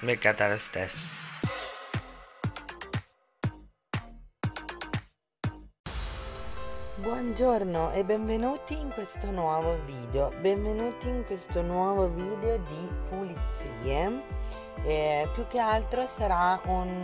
beccata lo stesso. Buongiorno e benvenuti in questo nuovo video. Benvenuti in questo nuovo video di pulizie. Più che altro sarà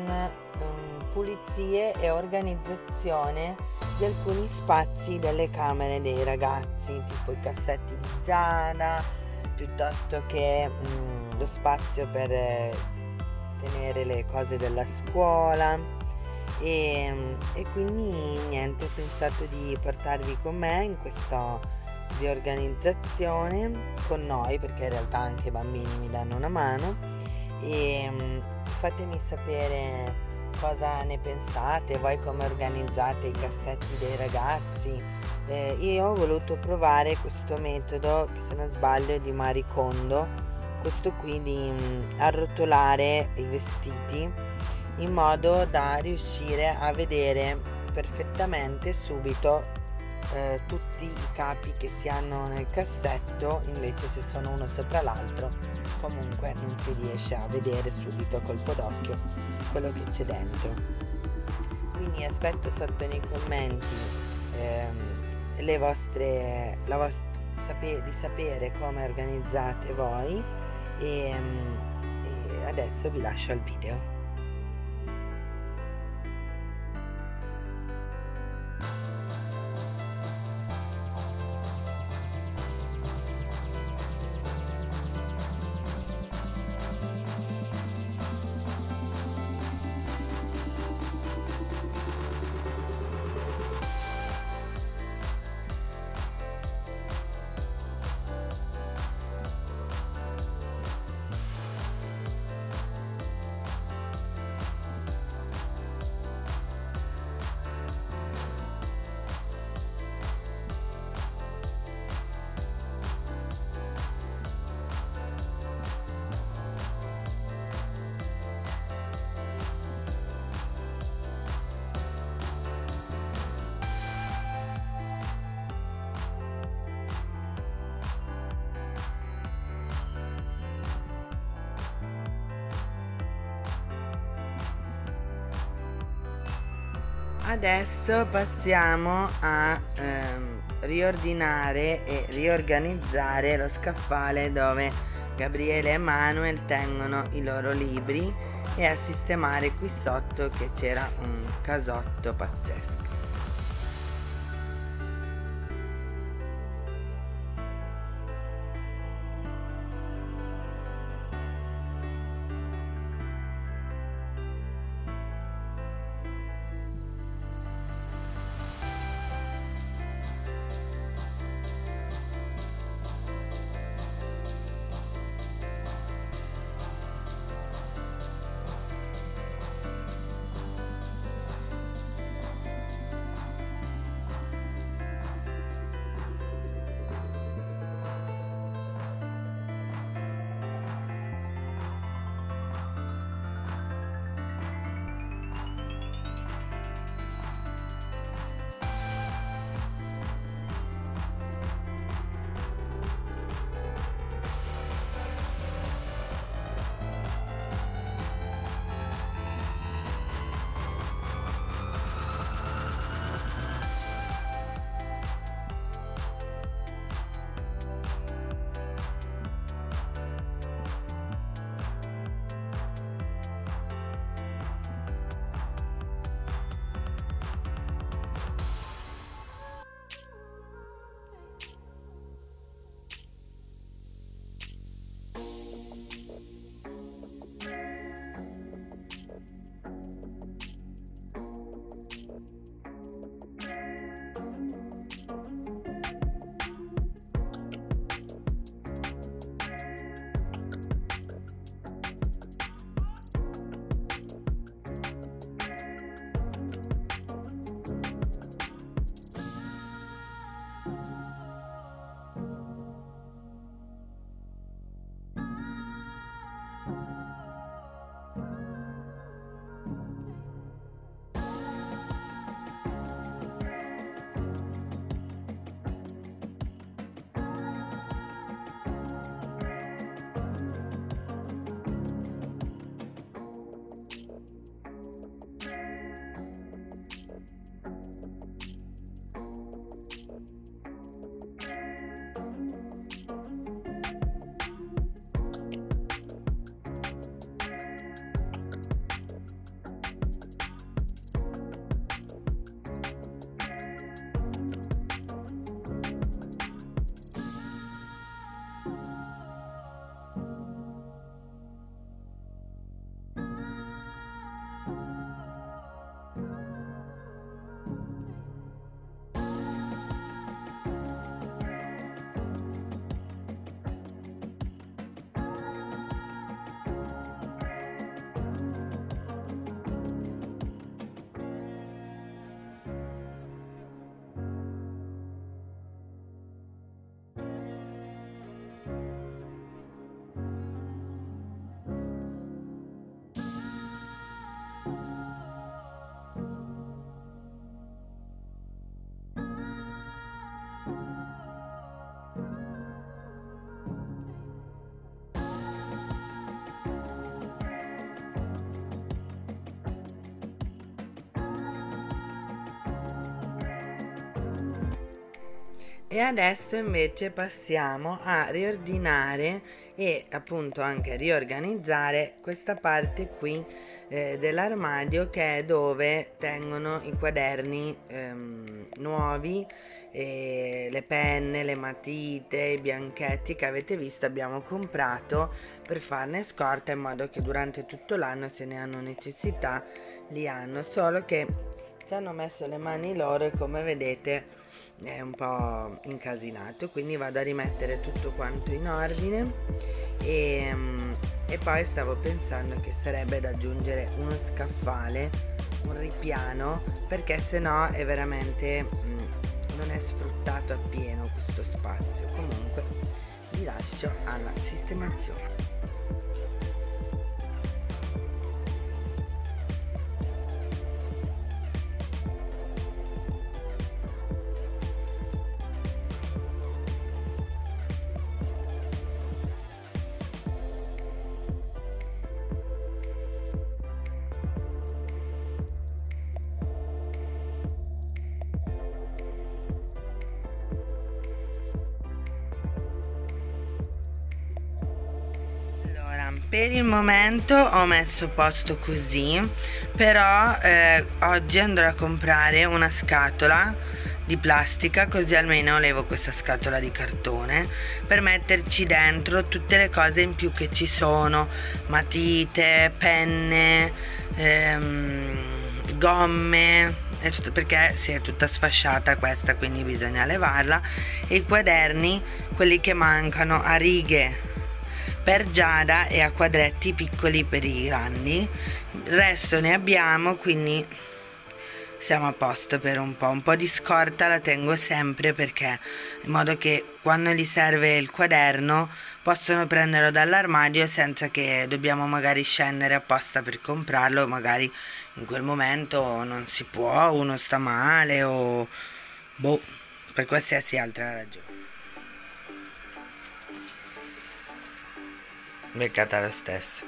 pulizie e organizzazione di alcuni spazi delle camere dei ragazzi, tipo i cassetti di Giada, piuttosto che lo spazio per tenere le cose della scuola. E quindi niente, ho pensato di portarvi con me in questa riorganizzazione con noi, perché in realtà anche i bambini mi danno una mano, e fatemi sapere cosa ne pensate, voi come organizzate i cassetti dei ragazzi. Io ho voluto provare questo metodo, che se non sbaglio è di Marie Kondo, questo qui di arrotolare i vestiti in modo da riuscire a vedere perfettamente subito tutti i capi che si hanno nel cassetto. Invece se sono uno sopra l'altro comunque non si riesce a vedere subito a colpo d'occhio quello che c'è dentro. Quindi aspetto sotto nei commenti di sapere come organizzate voi, e adesso vi lascio al video. Adesso passiamo a riordinare e riorganizzare lo scaffale dove Gabriele e Manuel tengono i loro libri, e a sistemare qui sotto che c'era un casotto pazzesco. E adesso invece passiamo a riordinare e appunto anche riorganizzare questa parte qui dell'armadio, che è dove tengono i quaderni nuovi, le penne, le matite, i bianchetti che avete visto abbiamo comprato per farne scorta, in modo che durante tutto l'anno, se ne hanno necessità, li hanno. Solo che ci hanno messo le mani loro e, come vedete, è un po' incasinato, quindi vado a rimettere tutto quanto in ordine e poi stavo pensando che sarebbe da aggiungere uno scaffale, un ripiano, perché sennò è veramente non è sfruttato appieno questo spazio. Comunque vi lascio alla sistemazione. Per il momento ho messo a posto così, però oggi andrò a comprare una scatola di plastica, così almeno levo questa scatola di cartone per metterci dentro tutte le cose in più che ci sono, matite, penne, gomme, perché si è tutta sfasciata questa, quindi bisogna levarla, e i quaderni, quelli che mancano, a righe per Giada e a quadretti piccoli per i grandi. Il resto ne abbiamo, quindi siamo a posto per un po'. Di scorta la tengo sempre, perché in modo che quando gli serve il quaderno possono prenderlo dall'armadio senza che dobbiamo magari scendere apposta per comprarlo. Magari in quel momento non si può, uno sta male o boh, per qualsiasi altra ragione. Beccata lo stesso.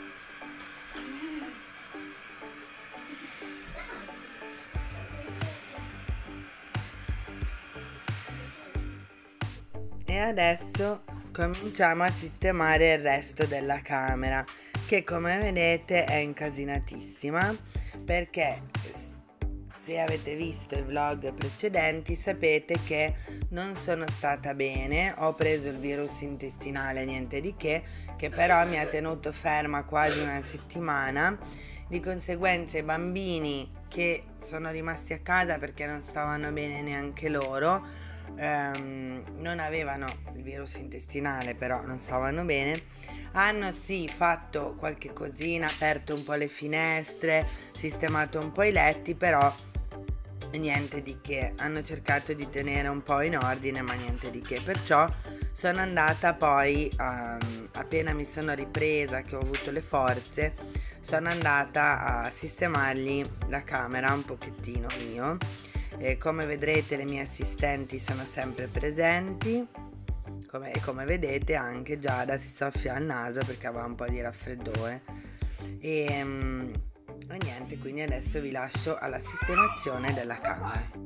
E adesso cominciamo a sistemare il resto della camera, che come vedete è incasinatissima, perché se avete visto i vlog precedenti sapete che non sono stata bene. Ho preso il virus intestinale, niente di che però mi ha tenuto ferma quasi una settimana. Di conseguenza i bambini, che sono rimasti a casa perché non stavano bene neanche loro, non avevano il virus intestinale però non stavano bene, hanno sì fatto qualche cosina, aperto un po' le finestre, sistemato un po' i letti, però niente di che. Hanno cercato di tenere un po' in ordine, ma niente di che. Perciò sono andata poi, appena mi sono ripresa, che ho avuto le forze, sono andata a sistemargli la camera un pochettino io. Come vedrete le mie assistenti sono sempre presenti, come vedete anche Giada si soffia al naso perché aveva un po' di raffreddore e niente, quindi adesso vi lascio alla sistemazione della camera.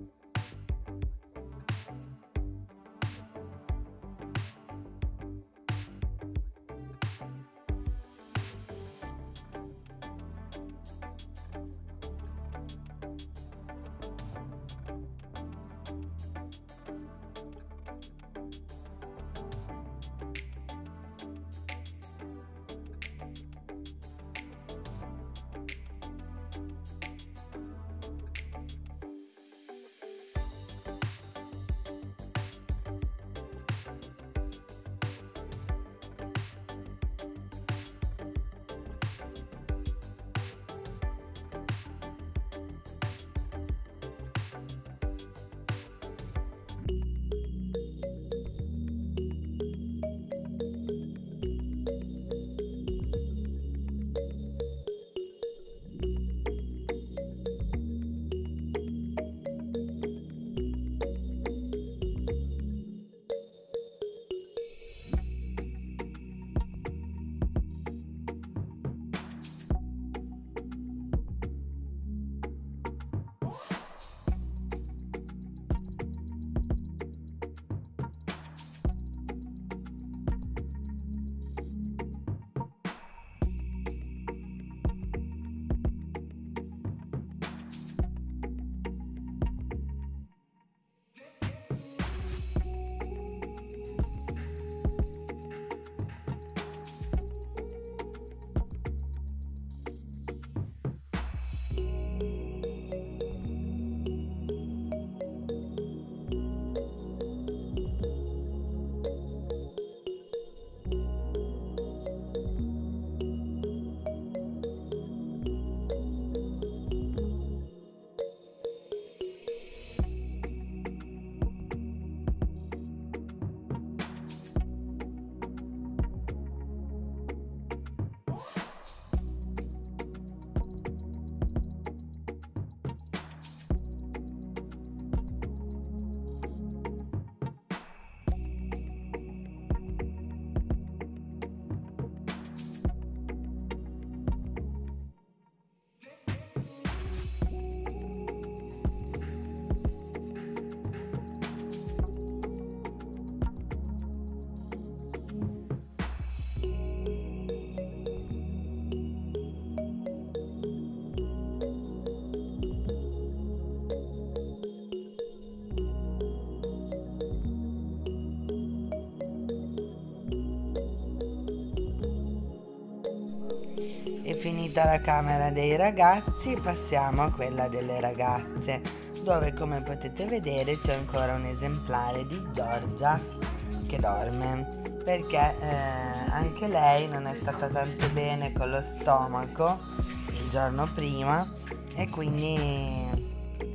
E finita la camera dei ragazzi passiamo a quella delle ragazze, dove come potete vedere c'è ancora un esemplare di Giorgia che dorme, perché anche lei non è stata tanto bene con lo stomaco il giorno prima e quindi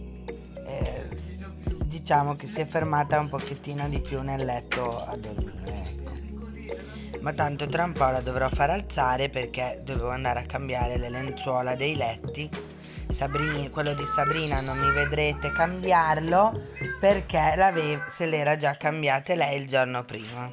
diciamo che si è fermata un pochettino di più nel letto a dormire, ecco. Ma tanto tra un po' la dovrò far alzare perché dovevo andare a cambiare le lenzuola dei letti. Quello di Sabrina non mi vedrete cambiarlo perché se l'era già cambiate lei il giorno prima.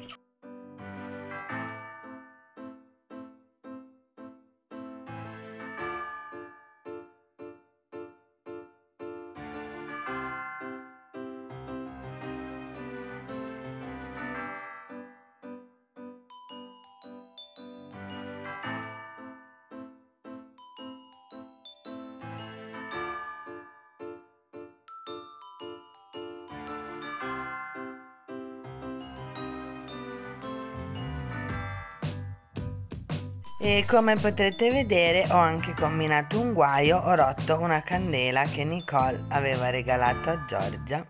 E come potrete vedere ho anche combinato un guaio, ho rotto una candela che Nicole aveva regalato a Giorgia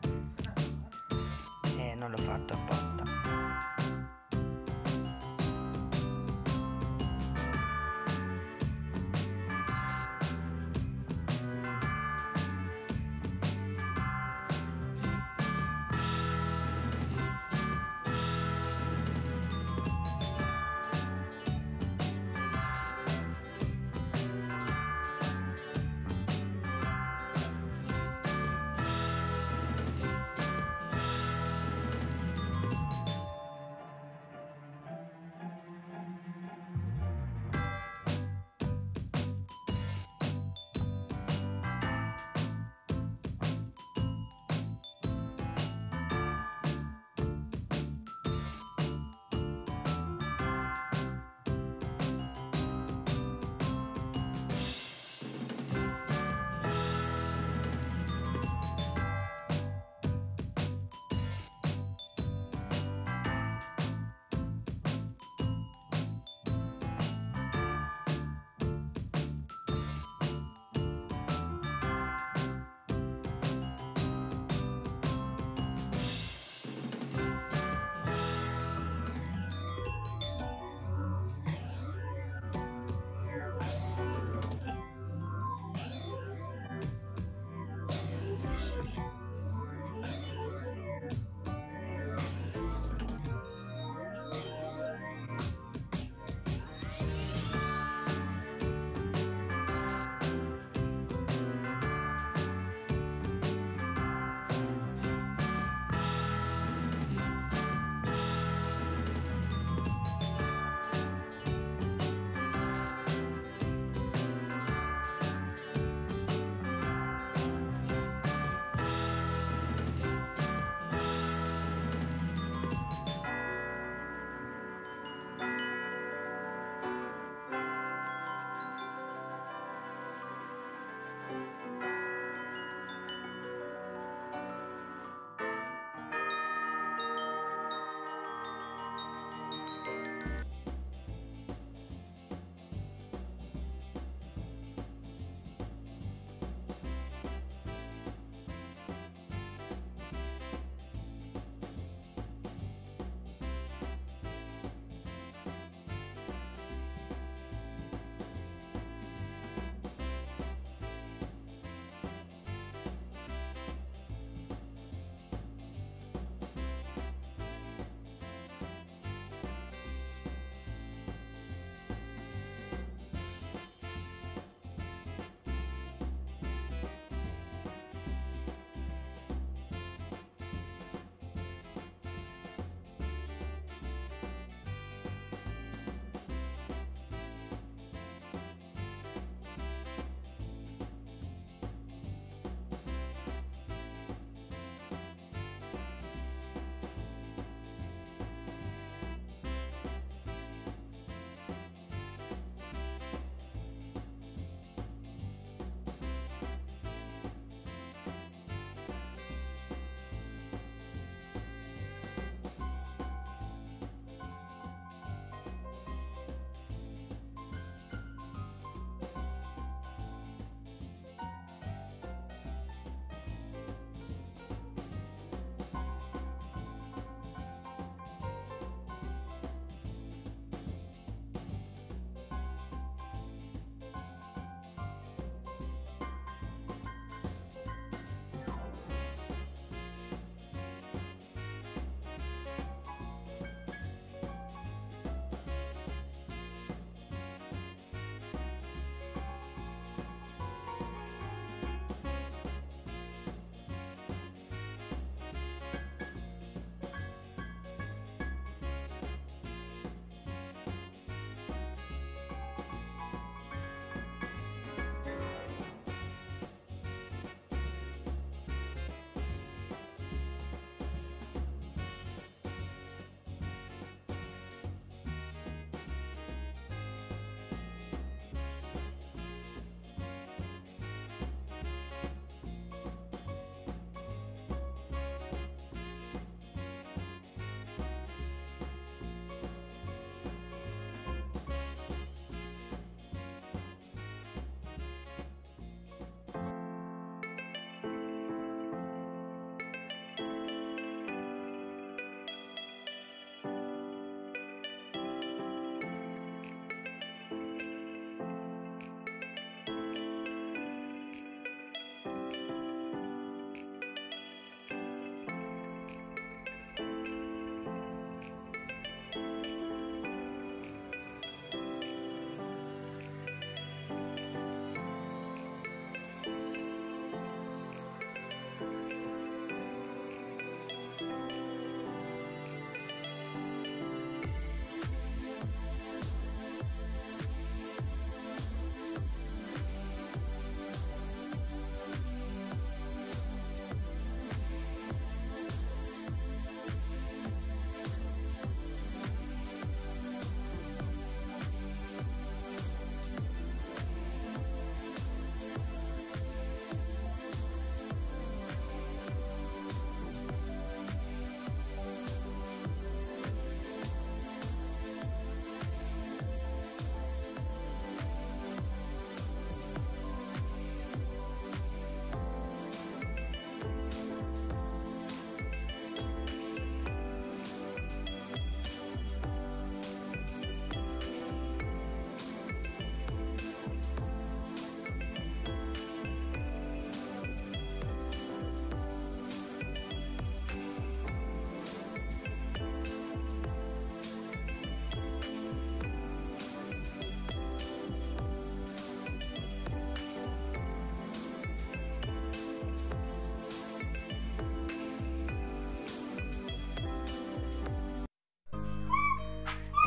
e non l'ho fatto apposta.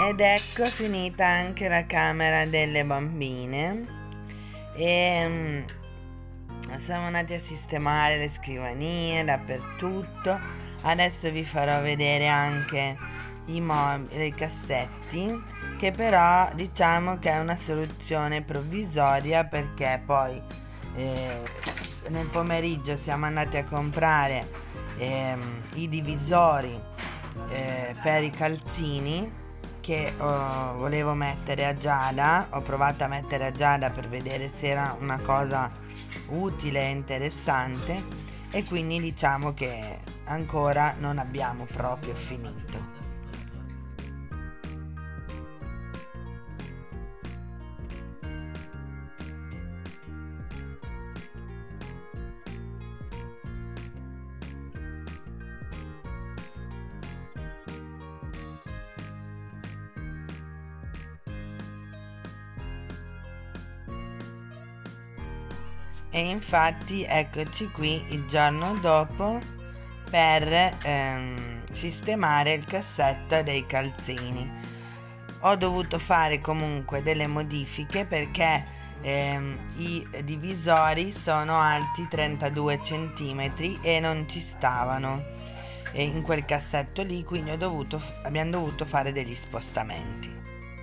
Ed ecco finita anche la camera delle bambine e siamo andati a sistemare le scrivanie dappertutto. Adesso vi farò vedere anche i cassetti, che però diciamo che è una soluzione provvisoria, perché poi nel pomeriggio siamo andati a comprare i divisori per i calzini che volevo mettere a Giada. Ho provato a mettere a Giada per vedere se era una cosa utile e interessante, e quindi diciamo che ancora non abbiamo proprio finito. E infatti eccoci qui il giorno dopo per sistemare il cassetto dei calzini. Ho dovuto fare comunque delle modifiche perché i divisori sono alti 32 cm e non ci stavano in quel cassetto lì, quindi abbiamo dovuto fare degli spostamenti.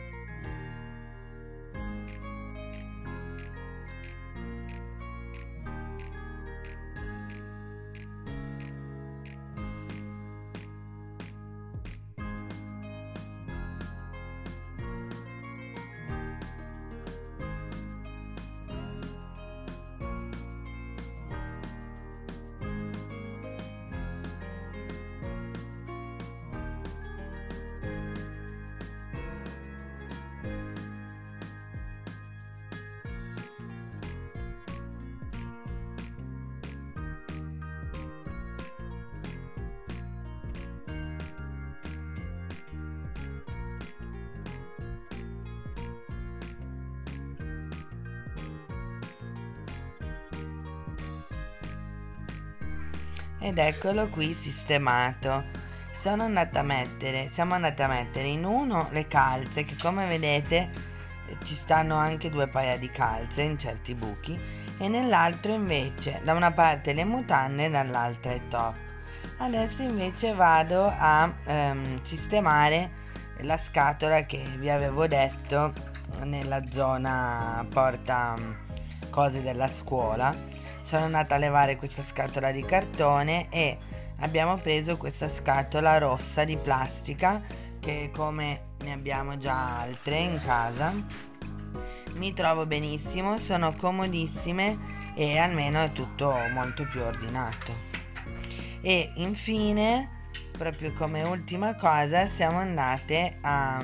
Ed eccolo qui sistemato. Siamo andati a mettere in uno le calze, che come vedete ci stanno anche 2 paia di calze in certi buchi, e nell'altro invece da una parte le mutande e dall'altra i top. Adesso invece vado a sistemare la scatola che vi avevo detto nella zona porta cose della scuola. Sono andata a levare questa scatola di cartone e abbiamo preso questa scatola rossa di plastica, che come ne abbiamo già altre in casa. Mi trovo benissimo, sono comodissime e almeno è tutto molto più ordinato. E infine, proprio come ultima cosa, siamo andate a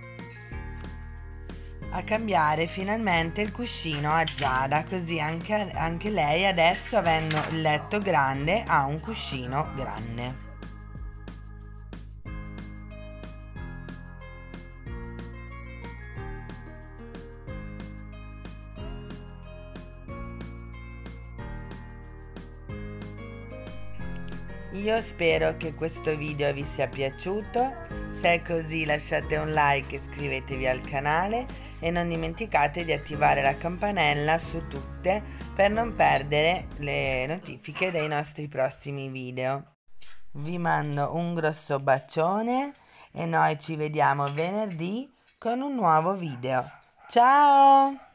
cambiare finalmente il cuscino a Giada, così anche lei adesso, avendo il letto grande, ha un cuscino grande. Io spero che questo video vi sia piaciuto. Se è così lasciate un like e iscrivetevi al canale, e non dimenticate di attivare la campanella su tutte per non perdere le notifiche dei nostri prossimi video. Vi mando un grosso bacione e noi ci vediamo venerdì con un nuovo video. Ciao!